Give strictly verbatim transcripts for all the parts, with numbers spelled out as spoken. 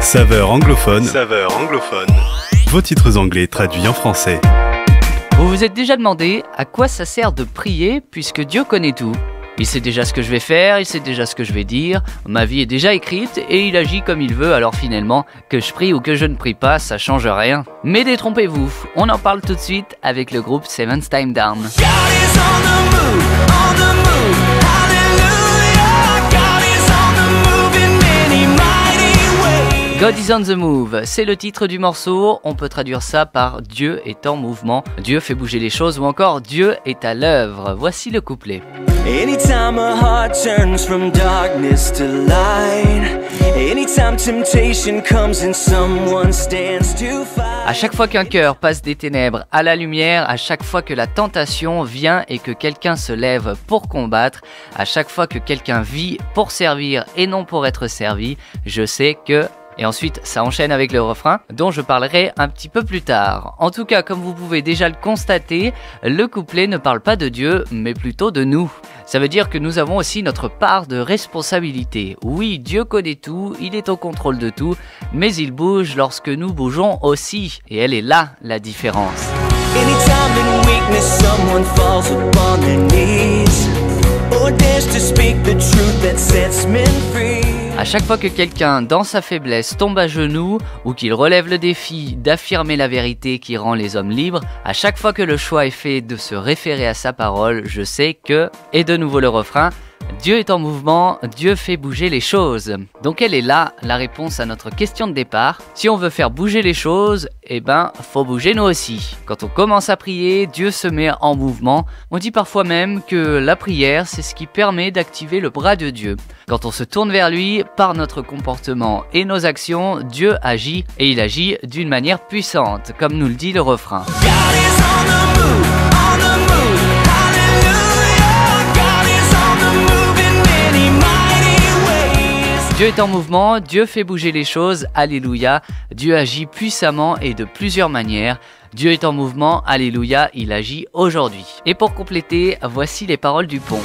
Saveur anglophone. Saveur anglophone. Vos titres anglais traduits en français. Vous vous êtes déjà demandé à quoi ça sert de prier puisque Dieu connaît tout? Il sait déjà ce que je vais faire, il sait déjà ce que je vais dire, ma vie est déjà écrite et il agit comme il veut, alors finalement, que je prie ou que je ne prie pas, ça change rien. Mais détrompez-vous, on en parle tout de suite avec le groupe Seventh Time Down. God is on the move, c'est le titre du morceau, on peut traduire ça par Dieu est en mouvement, Dieu fait bouger les choses ou encore Dieu est à l'œuvre. Voici le couplet. Anytime a heart turns from darkness to light, anytime temptation comes and someone stands to fight. À chaque fois qu'un cœur passe des ténèbres à la lumière, à chaque fois que la tentation vient et que quelqu'un se lève pour combattre, à chaque fois que quelqu'un vit pour servir et non pour être servi, je sais que... Et ensuite, ça enchaîne avec le refrain, dont je parlerai un petit peu plus tard. En tout cas, comme vous pouvez déjà le constater, le couplet ne parle pas de Dieu, mais plutôt de nous. Ça veut dire que nous avons aussi notre part de responsabilité. Oui, Dieu connaît tout, il est au contrôle de tout, mais il bouge lorsque nous bougeons aussi. Et elle est là, la différence. Anytime in weakness someone falls upon their knees, or dares to speak the truth that sets men free. À chaque fois que quelqu'un, dans sa faiblesse, tombe à genoux ou qu'il relève le défi d'affirmer la vérité qui rend les hommes libres, à chaque fois que le choix est fait de se référer à sa parole, je sais que, et de nouveau le refrain, Dieu est en mouvement, Dieu fait bouger les choses. Donc elle est là, la réponse à notre question de départ. Si on veut faire bouger les choses, eh ben, faut bouger nous aussi. Quand on commence à prier, Dieu se met en mouvement. On dit parfois même que la prière, c'est ce qui permet d'activer le bras de Dieu. Quand on se tourne vers lui, par notre comportement et nos actions, Dieu agit et il agit d'une manière puissante, comme nous le dit le refrain. Dieu est en mouvement, Dieu fait bouger les choses, alléluia. Dieu agit puissamment et de plusieurs manières. Dieu est en mouvement, alléluia, il agit aujourd'hui. Et pour compléter, voici les paroles du pont.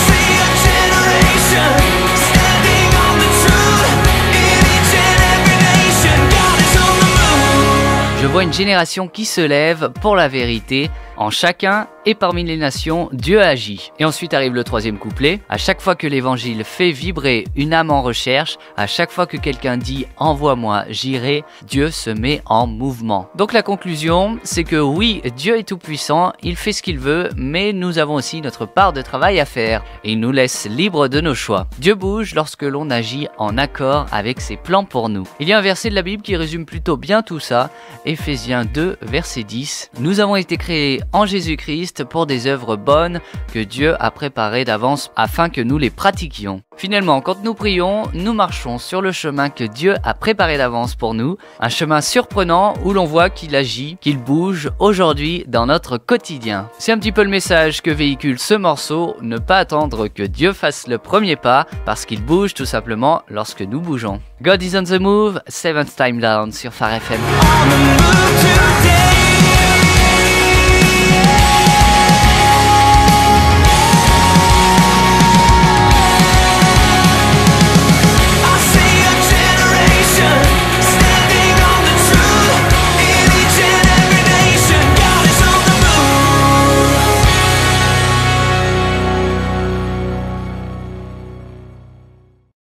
Je vois une génération qui se lève pour la vérité. En chacun et parmi les nations, Dieu agit. Et ensuite arrive le troisième couplet. À chaque fois que l'évangile fait vibrer une âme en recherche, à chaque fois que quelqu'un dit « envoie-moi, j'irai », Dieu se met en mouvement. Donc la conclusion, c'est que oui, Dieu est tout puissant, il fait ce qu'il veut, mais nous avons aussi notre part de travail à faire. Et il nous laisse libres de nos choix. Dieu bouge lorsque l'on agit en accord avec ses plans pour nous. Il y a un verset de la Bible qui résume plutôt bien tout ça. Éphésiens deux, verset dix. Nous avons été créés en Jésus-Christ pour des œuvres bonnes que Dieu a préparées d'avance afin que nous les pratiquions. Finalement, quand nous prions, nous marchons sur le chemin que Dieu a préparé d'avance pour nous, un chemin surprenant où l'on voit qu'il agit, qu'il bouge aujourd'hui dans notre quotidien. C'est un petit peu le message que véhicule ce morceau, ne pas attendre que Dieu fasse le premier pas parce qu'il bouge tout simplement lorsque nous bougeons. God is on the move, Seventh Time Down sur Phare F M.